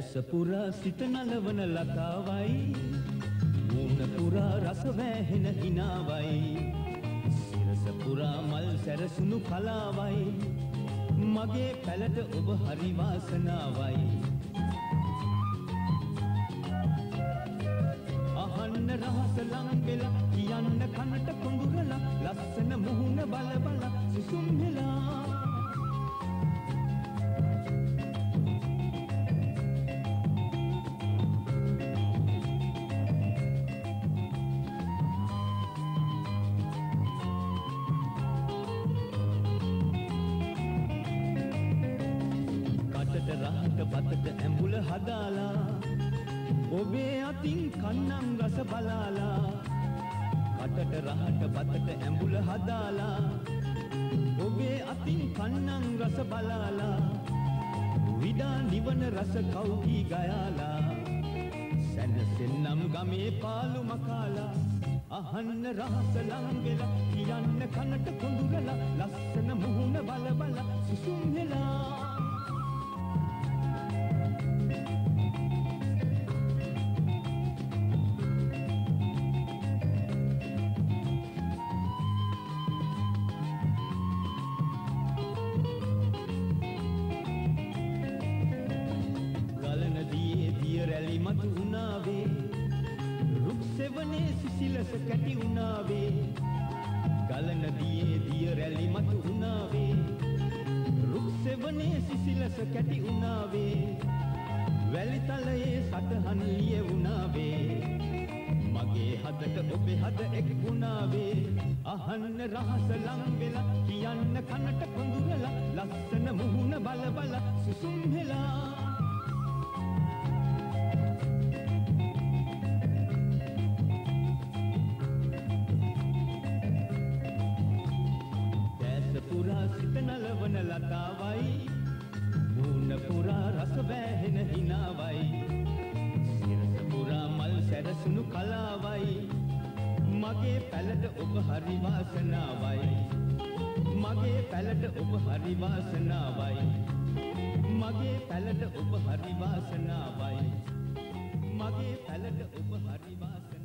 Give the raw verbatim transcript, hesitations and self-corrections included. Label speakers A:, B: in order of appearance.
A: ඇස පුරා සිත නලවන ලතාවයි මූණ පුරා රස වැහෙන හිනාවයි සිරස පුරා මල් සැරසුණු කලාවයි මගේ පැලට ඔබ හරි වාසනාවයි අහන්න රහස ලං වෙලා කියන්න කනට කොඳුරලා ලස්සන මුහුණ බල බල සිසුම් වෙලා රහට බතට ඇඹුල හදාලා ඔබේ අතින් කන්නම් රස බලාලා කටට රහට බතට ඇඹුල හදාලා ඔබේ අතින් කන්නම් රස බලාලා විඩා නිවන රස කවුකී ගයාලා සැනසෙන්නම් ගමේ පාලු මකාලා අහන්න රහස ලං වෙලා කියන්න කනට කොඳුරලා ලස්සන මුහුණ බල බල සිසුම් වෙලා රැලි මතු උනාවේ රුක් සෙවනේ සිසිලස කැටි උනාවේ ගල නදියේ දිය රැලි මතු උනාවේ රුක් සෙවනේ සිසිලස කැටි උනාවේ වැලි තලයේ සටහන් ලිය උනාවේ මගේ හදට ඔබේ හද එක් වුණාවේ අහන්න රහස ලං වෙලා කියන්න කනට කොඳුරලා ලස්සන මුහුණ බල බල සුසුම් වෙලා පුරා සිත නලවන ලතාවයි මූණ පුරා රස වැහෙන හිනාවයි සිරස පුරා මල් සැරසුණු කලාවයි මගේ පැලට ඔබ හරි වාසනාවයි මගේ පැලට ඔබ හරි වාසනාවයි මගේ පැලට ඔබ හරි වාසනාවයි මගේ පැලට ඔබ හරි වාසනාවයි